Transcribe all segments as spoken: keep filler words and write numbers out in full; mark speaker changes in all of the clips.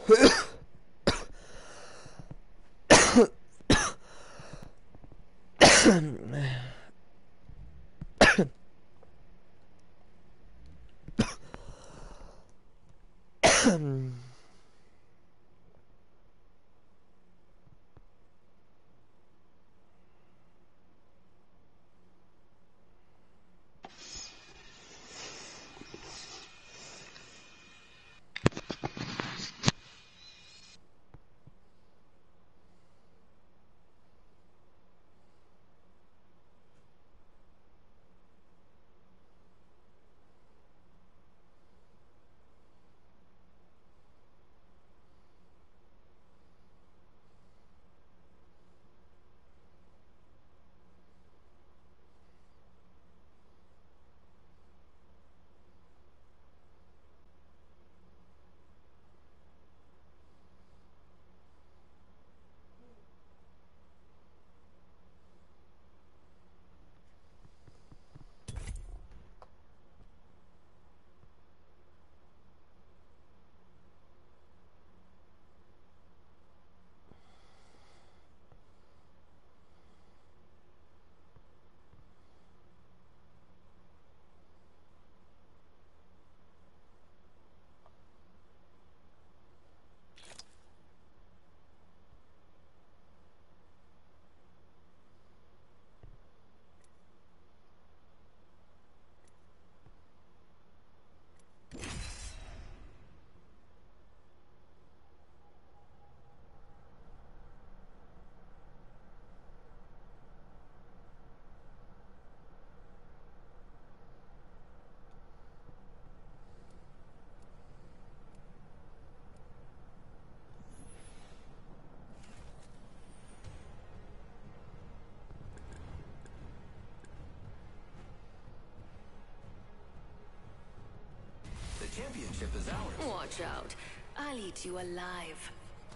Speaker 1: Championship is ours.
Speaker 2: Watch out. I'll eat you alive.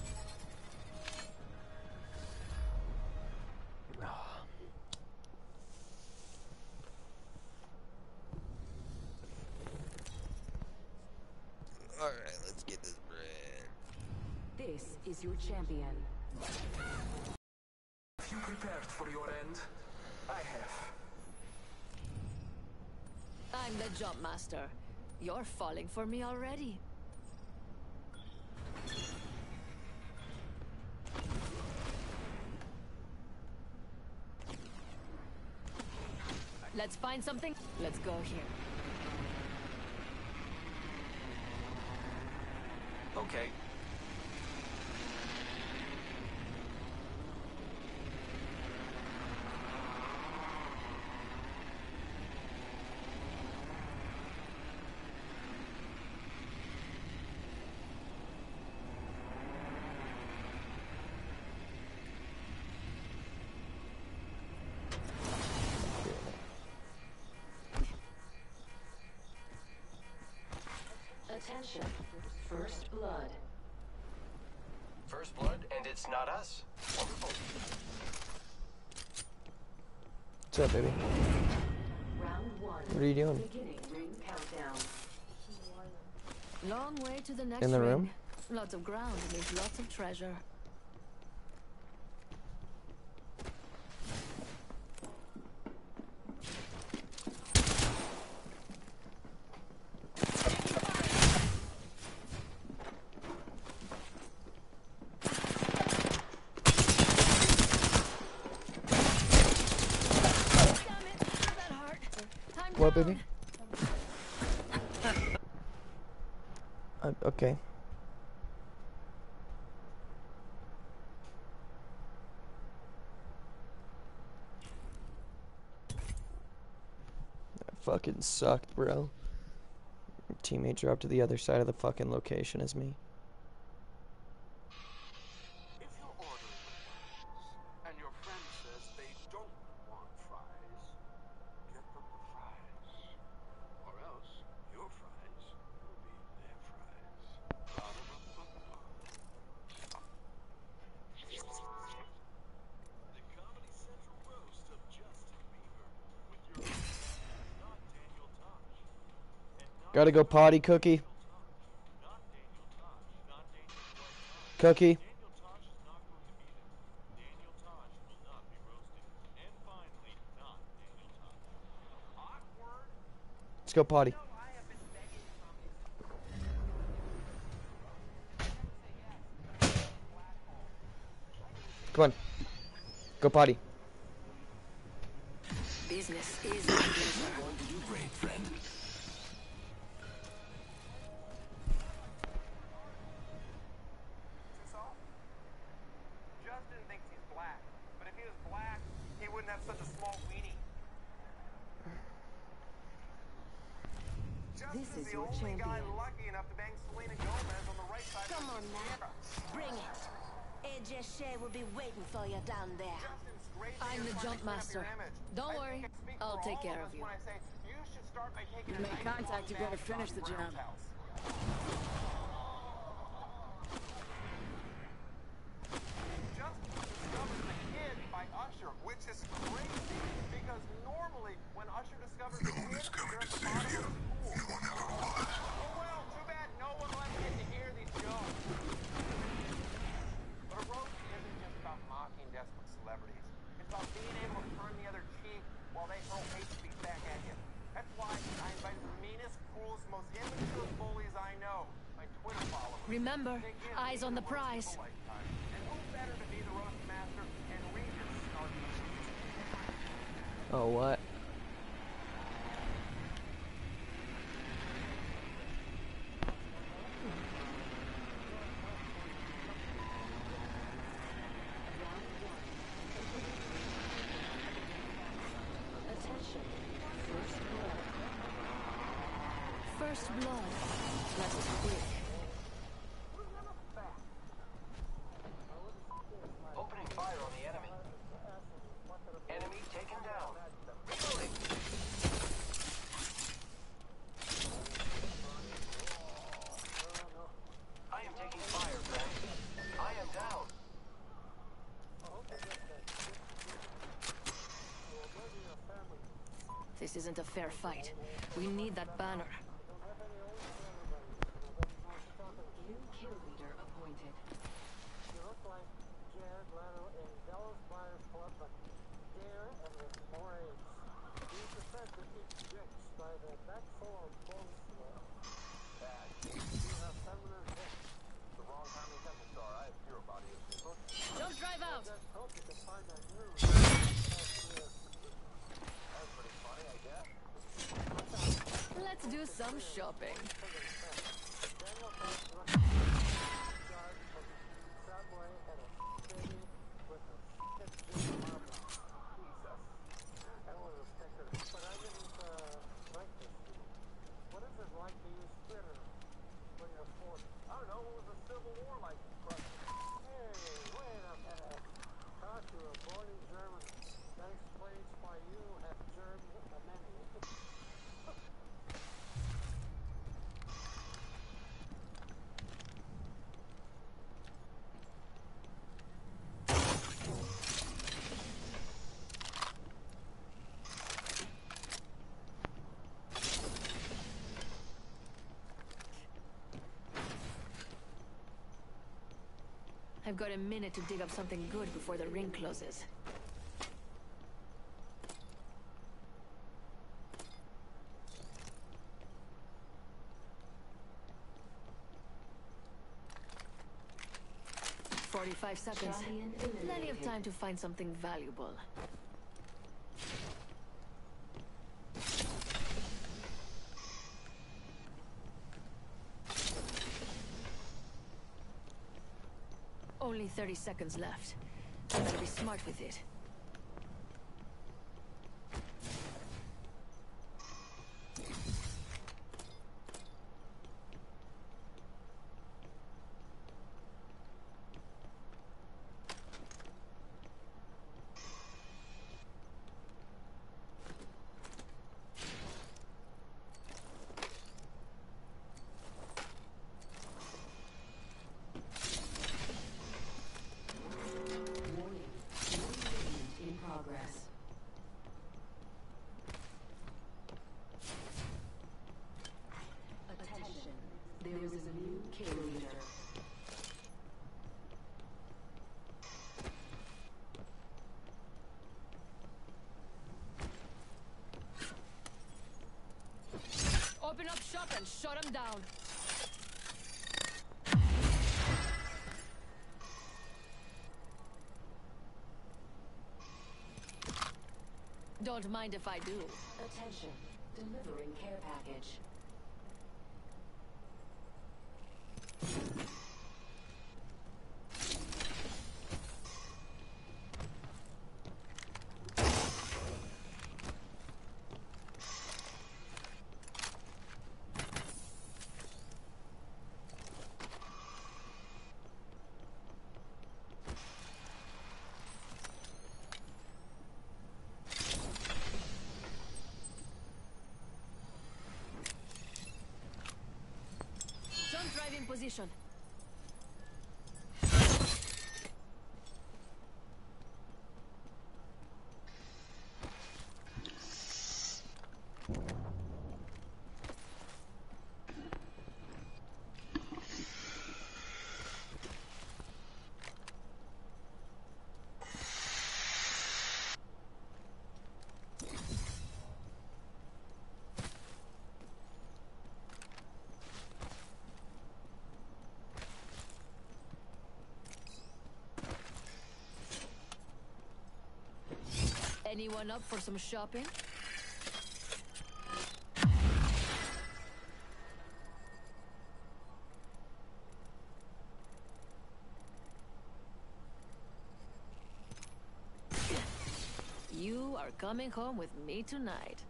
Speaker 3: Alright, let's get this bread.
Speaker 4: This is your champion.
Speaker 1: Have you prepared for your end? I have.
Speaker 2: I'm the jump master. You're falling for me already. Let's find something. Let's go here.
Speaker 1: Okay.
Speaker 4: Attention. First blood.
Speaker 1: First blood, and it's not us. Wonderful.
Speaker 3: What's up, baby?
Speaker 4: Round one.
Speaker 3: What are you doing?
Speaker 4: Beginning ring countdown.
Speaker 2: Long way to the next
Speaker 3: In the
Speaker 2: ring.
Speaker 3: room?
Speaker 2: Lots of ground means lots of treasure.
Speaker 3: What, baby? uh, okay. That fucking sucked, bro. Your teammate dropped to the other side of the fucking location as me.
Speaker 5: If you're ordering fries and your friend says they don't want fries, get them the fries. Or else your fries will be their fries. Ba-da-ba-ba-ba. The Comedy Central roast of Justin Bieber with your host, not Daniel Tosh. And not
Speaker 3: Gotta go potty, Cookie.
Speaker 5: Not Daniel Tosh. Not Daniel
Speaker 3: Cookie.
Speaker 6: Daniel Tosh is not going to be there. Daniel Tosh will not be roasted. And finally, not Daniel Tosh. Awkward.
Speaker 3: Let's go potty.
Speaker 6: No, I have been begging from his
Speaker 3: Come on. Go potty.
Speaker 2: Business is business.
Speaker 1: You great friend.
Speaker 5: Is this all? Justin thinks he's black, but if he was black, he wouldn't have such a small weenie. Justin's
Speaker 4: is
Speaker 5: the
Speaker 4: your
Speaker 5: only guy
Speaker 4: champion.
Speaker 5: lucky enough to bang Selena Gomez on the right side
Speaker 7: Come
Speaker 5: of
Speaker 7: on
Speaker 5: the
Speaker 7: now. Bring it. A J Shea will be waiting for you down there.
Speaker 5: Justin's great.
Speaker 2: I'm the jump master. Don't worry, I'll take care of you.
Speaker 5: When I say you should start by taking
Speaker 8: You make contact, you better finish the job.
Speaker 5: Justin discovers the kid by Usher, which is crazy because normally when Usher discovers the kid, they're at the bottom of the school. Oh well, too bad no one left get to hear these jokes. But a roast isn't just about mocking desperate celebrities. It's about being able to turn the other cheek while they throw hate speech back at you. That's why I invited the meanest, cruelest, most immature bullies I know, my Twitter followers.
Speaker 2: Remember,
Speaker 5: They give
Speaker 2: eyes
Speaker 5: me
Speaker 2: on the
Speaker 5: roast of
Speaker 2: prize.
Speaker 5: a lifetime. And who better to be the roast master and read your snarky shit?
Speaker 3: Oh, what?
Speaker 4: Attention. First blood.
Speaker 2: First blood. Let's quick.
Speaker 1: Opening fire on the enemy. Enemy taken down. Reloading. I am taking fire, friend. I am down.
Speaker 2: This isn't a fair fight. We need that banner.
Speaker 4: New kill leader appointed.
Speaker 9: You look like Jared Leto in Dallas Buyers Club, but Dare and with more AIDS. He's the friend that eats drinks by the back full of bullshit. Bad. You have feminine hips. The wrong time to come to star. I have zero body issues.
Speaker 2: Don't drive out!
Speaker 9: Just hope you can find that new. That's pretty funny, I guess.
Speaker 2: Let's do some shopping.
Speaker 9: Daniel Tosh looks like a guard from Subway at a city with a fifteen marble. Jesus. That was a sticker. But I didn't uh, like this. What is it like to use Twitter when you're forty? I don't know. What was the Civil War like? Hey, wait a minute. Talk to a boarding German. Nice place by you have German amenities.
Speaker 2: I've got a minute to dig up something good before the ring closes. Forty-five seconds.
Speaker 4: Champion
Speaker 2: Plenty of
Speaker 4: eliminated.
Speaker 2: time to find something valuable. Only thirty seconds left. I better be smart with it. shop and shut them down. Don't mind if I do.
Speaker 4: Attention. Delivering care package.
Speaker 2: Jump drive in position. Anyone up for some shopping? You are coming home with me tonight.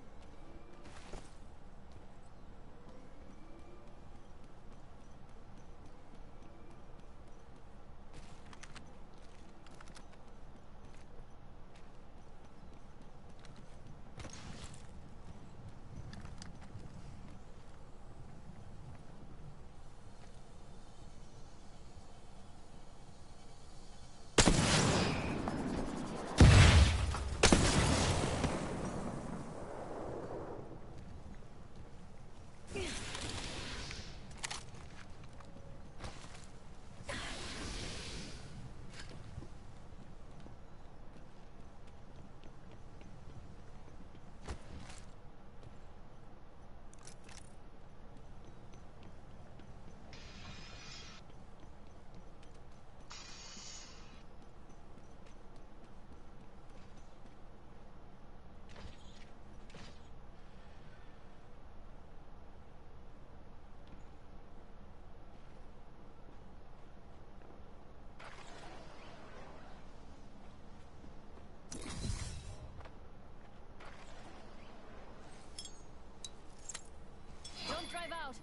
Speaker 2: Don't drive out.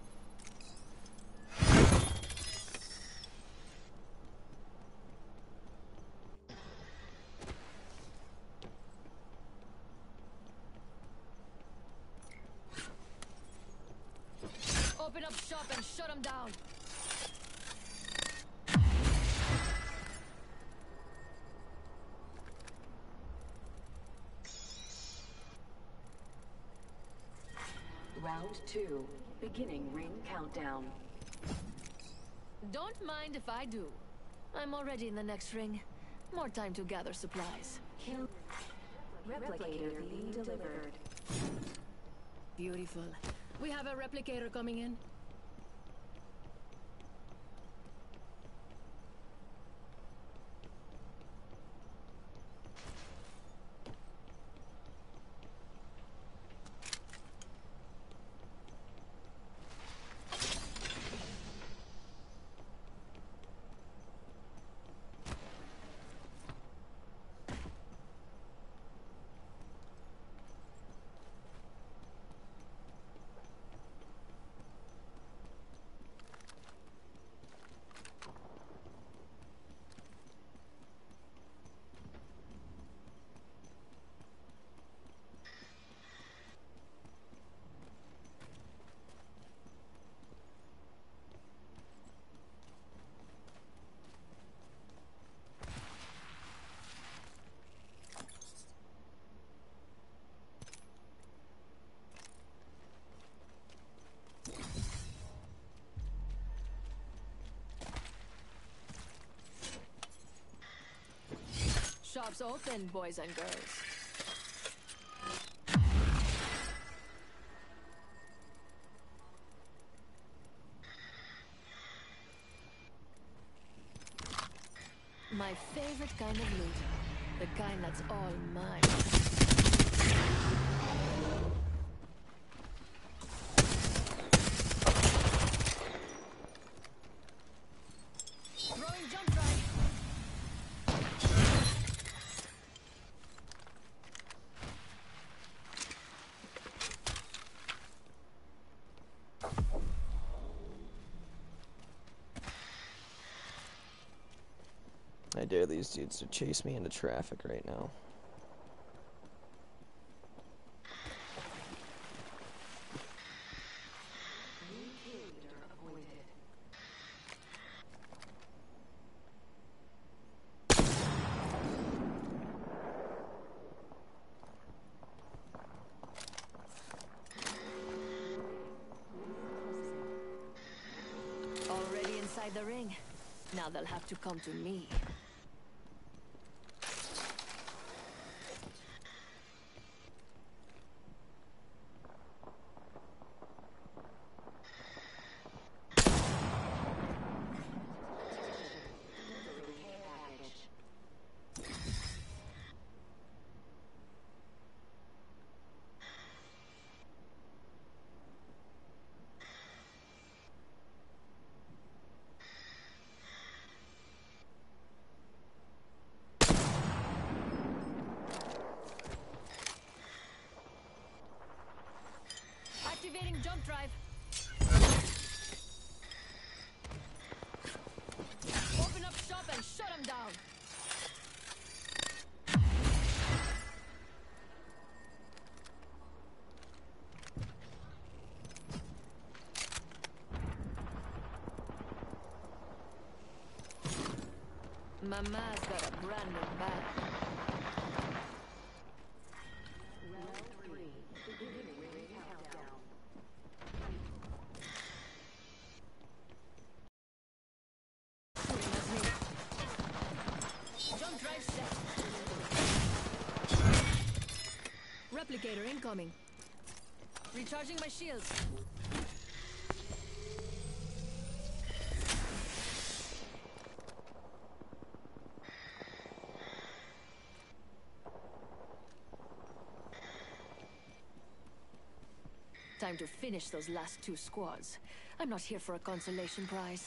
Speaker 2: Open up shop and shut them down.
Speaker 4: Round two. Beginning ring countdown.
Speaker 2: Don't mind if I do. I'm already in the next ring. More time to gather supplies.
Speaker 4: Kill. Replicator being delivered.
Speaker 2: Beautiful. We have a replicator coming in. Shops open, boys and girls. My favorite kind of loot. The kind that's all mine. Throwing jump drive.
Speaker 3: I dare these dudes to chase me into traffic right now.
Speaker 2: Already inside the ring. Now they'll have to come to me. Activating jump drive. Open up shop and shut them down. Mama's got a brand new bag.
Speaker 4: Round three. Beginning ring countdown.
Speaker 2: Jump drive set. Replicator incoming. Recharging my shields. Time to finish those last two squads. I'm not here for a consolation prize.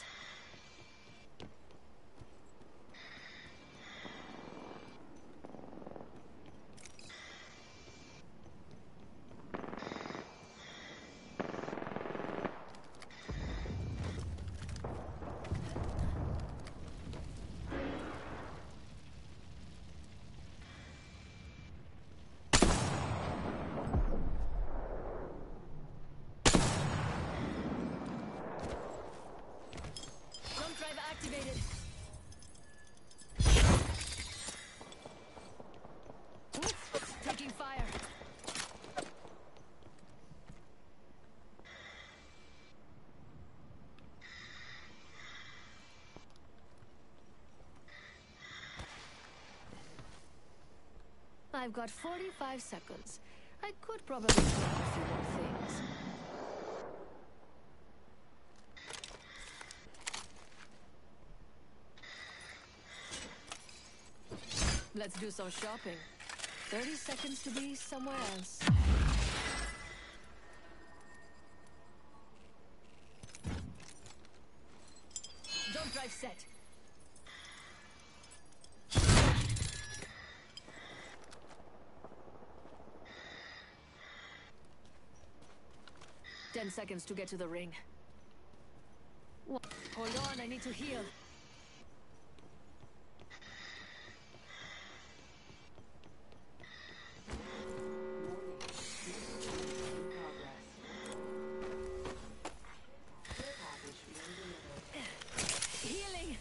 Speaker 2: Jump drive activated. Oof, taking fire. I've got forty-five seconds. I could probably try a few more things. Let's do some shopping. thirty seconds to be somewhere else. Jump drive set. Ten seconds to get to the ring. Wha- Hold on, I need to heal. Healing.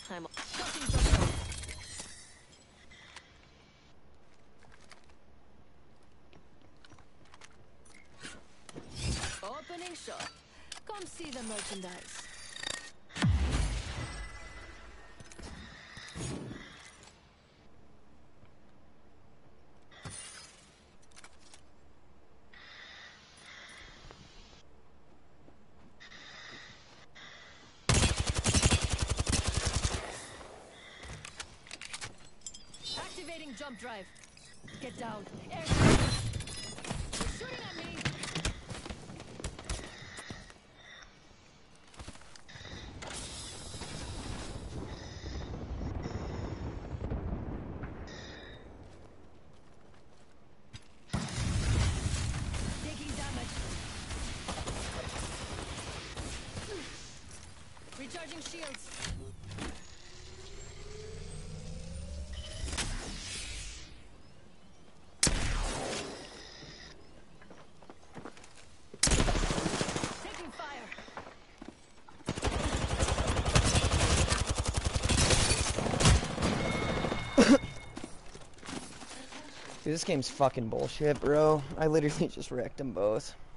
Speaker 2: I'm crossing jump drive. Opening shop. Come see the merchandise. Activating jump drive. Get down. Air. You're shooting at me. Taking damage. Recharging shields. Taking fire.
Speaker 3: Dude, this game's fucking bullshit, bro. I literally just wrecked them both.